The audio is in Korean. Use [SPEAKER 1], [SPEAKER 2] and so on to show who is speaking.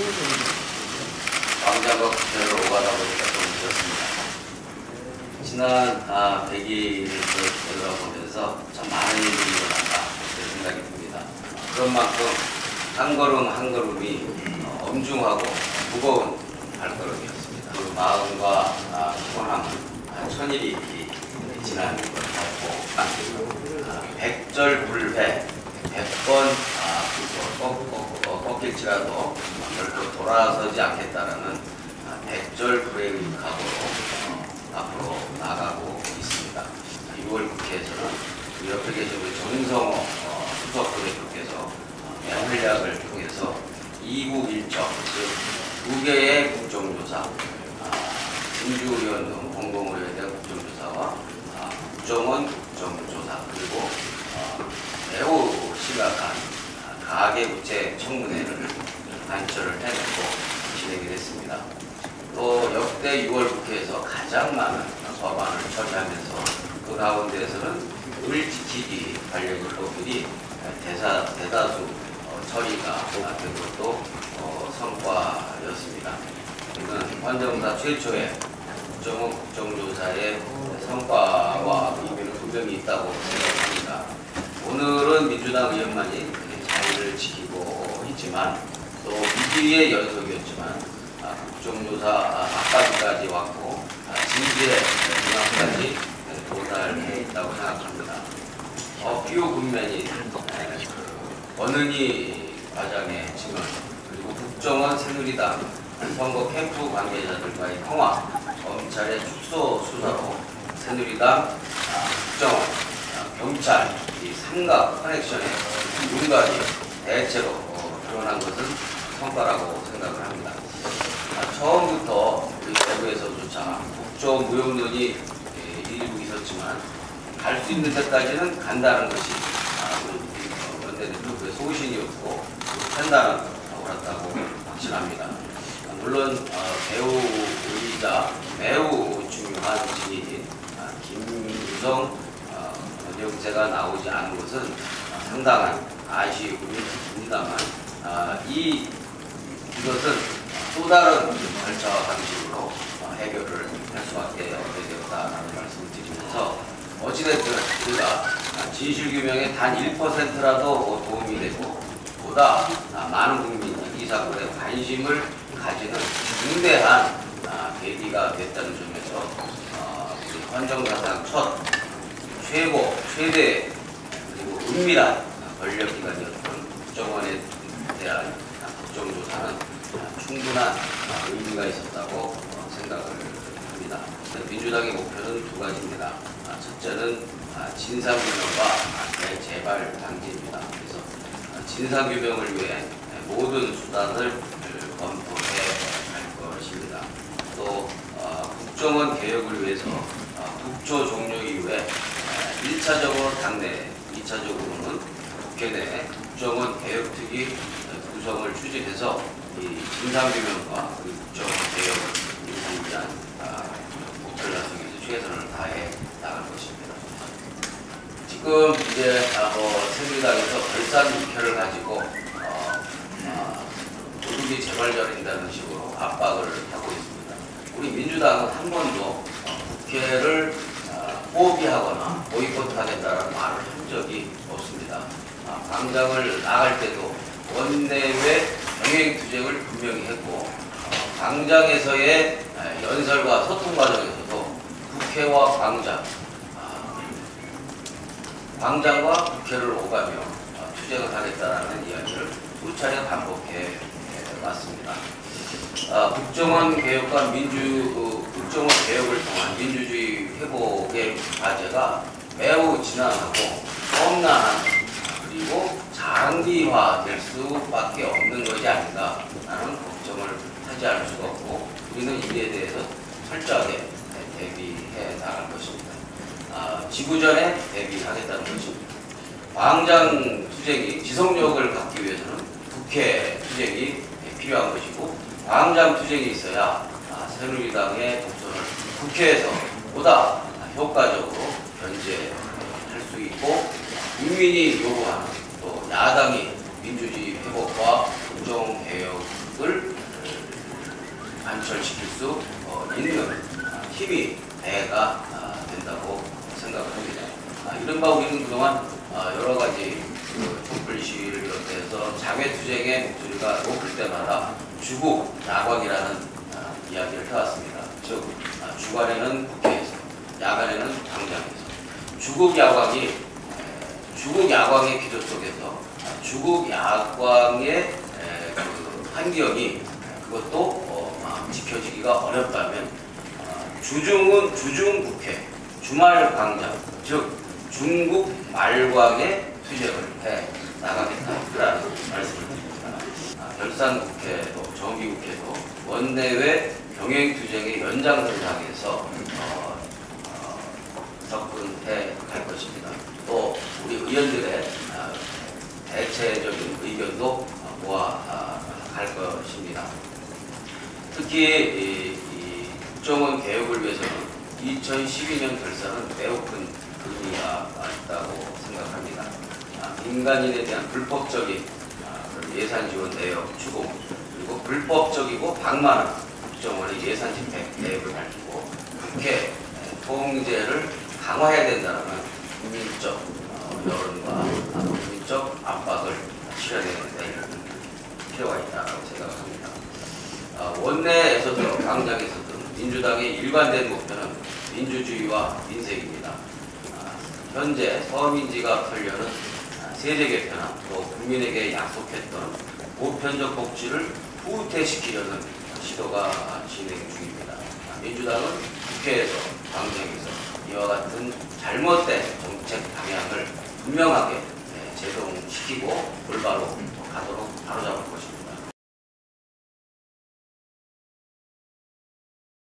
[SPEAKER 1] 광장과 국회를 오가다 보니까 좀 늦었습니다. 지난 100일을 돌아보면서 참 많은 일이 일어난다 그런 생각이 듭니다. 그런 만큼 한 걸음 한 걸음이 엄중하고 무거운 발걸음이었습니다. 그 마음과 피곤함은 천일이 지난 것 같고 백절불회 100번 꺾일지라도 결코 돌아서지 않겠다라는 백절불회의 각오로 앞으로 나가고 있습니다. 6월 국회에서는 옆에 계신 우리 정성호 수석 부대표께서 매활약을 통해서 2국 1적, 즉 2개의 국정조사, 진주의원 등 공공의료에 대한 국정조사와 국정원 국정조사, 그리고 매우 심각한 가계부채 청문회를 단처를 해놓고 진행이 됐습니다. 또 역대 6월 국회에서 가장 많은 법안을 처리하면서 그 가운데에서는 을 지키기 관련 법들이 대다수 처리가 된 것도 성과였습니다. 이는 헌정사 최초의 국정원 국정조사의 성과와 의미는 분명히 있다고 생각합니다. 오늘은 민주당 의원만이 자리를 지키고 있지만 또 위기의 연속이었지만 국정조사 막바지까지 왔고 진실의 중앙까지 도달해 있다고 생각합니다. 피오 군면이 원은희 과장의 증언, 그리고 국정원 새누리당 선거 캠프 관계자들과의 통화, 검찰의 축소 수사로 새누리당, 국정원, 경찰 이 삼각 커넥션의 윤곽이 대체로 드러난 것은 성과라고 생각을 합니다. 처음부터 우리 대구에서조차 국조 무용론이 일부 있었지만 갈 수 있는 데까지는 간다는 것이 원내대표의 소신이었고 판단은 옳았다고 확신합니다. 물론 배우이자 매우 중요한 증인인 김유성 영재가 나오지 않은 것은 상당한 아쉬움입니다만 이것은 또 다른 절차와 방식으로 해결을 할 수밖에 없게 되었다는 말씀을 드리면서 어찌됐든 우리가 진실규명에 단 1%라도 도움이 되고 보다 많은 국민이 이 사건에 관심을 가지는 중대한 계기가 됐다는 점에서 우리 헌정사상 첫 최대 그리고 은밀한 권력기관이었던 국정원에 대한 국정조사는 충분한 의미가 있었다고 생각을 합니다. 민주당의 목표는 두 가지입니다. 첫째는 진상규명과 재발 방지입니다. 그래서 진상규명을 위해 모든 수단을 검토해 갈 것입니다. 또 국정원 개혁을 위해서 국조 종료 이후에 1차적으로 당내, 2차적으로는 국회 내 국정원 개혁특위 구성을 추진해서 이 진상규명과 국정원 개혁을 이루기 위한 목표를 달성해서 최선을 다해 나갈 것입니다. 지금 이제 새누리당에서 결산 국회를 가지고 도둑이 재발견인다는 식으로 압박을 하고 있습니다. 우리 민주당은 한 번도 국회를 포기하거나 보이콧하겠다는 말을 한 적이 없습니다. 광장을 나갈 때도 원내외 병행투쟁을 분명히 했고 광장에서의 연설과 소통 과정에서도 국회와 광장과 국회를 오가며 투쟁을 하겠다는 이야기를 수차례 반복해 왔습니다. 국정원 개혁과 국정원 개혁을 통한 민주주의 회복의 과제가 매우 지난하고 험난한 그리고 장기화될 수밖에 없는 것이 아닌가라는 걱정을 하지 않을 수가 없고 우리는 이에 대해서 철저하게 대비해 나갈 것입니다. 지구전에 대비하겠다는 것입니다. 광장 투쟁이 지속력을 갖기 위해서는 국회 투쟁이 필요한 것이고 광장 투쟁이 있어야 새누리당의 독선을 국회에서 보다 효과적으로 견제할 수 있고 국민이 요구하는 또 야당이 민주주의 회복과 국정개혁 약속을 관철시킬 수 있는 힘이 배가 된다고 생각을 합니다. 이른바 우리는 그동안 여러 가지 촛불 시위를 비롯해서 장외투쟁의 목소리가 높을 때마다 주국 야광이라는 이야기를 해왔습니다. 즉 주간에는 국회에서, 야간에는 광장에서 주국 야광의 기조 속에서 주국 야광의 그 환경이 그것도 지켜지기가 어렵다면 주중은 주중국회, 주말광장, 즉 중국 말광의 투쟁을 해 나가겠다라는 말씀을 드립니다. 결산국회도 정기국회도 원내외 병행투쟁의 연장선상에서 접근해 갈 것입니다. 또 우리 의원들의 대체적인 의견도 모아갈 것입니다. 특히 이 국정원 개혁을 위해서는 2012년 결산은 매우 큰 의미가 있다고 생각합니다. 민간인에 대한 불법적인 예산 지원 내역 추궁, 그리고 불법적이고 방만한 국정원의 예산 집행 내역을 밝히고 국회 통제를 강화해야 된다는 국민적 여론과 국민적 압박을 실현해야 될 필요가 있다고 생각합니다. 원내에서든 광장에서든 민주당의 일관된 목표는 민주주의와 민생입니다. 현재 서민지가 털려는 세제 개편안, 또 국민에게 약속했던 보편적 복지를 후퇴시키려는 시도가 진행 중입니다. 민주당은 국회에서, 광장에서 이와 같은 잘못된 정책 방향을 분명하게 제동시키고 올바로 가도록 바로잡아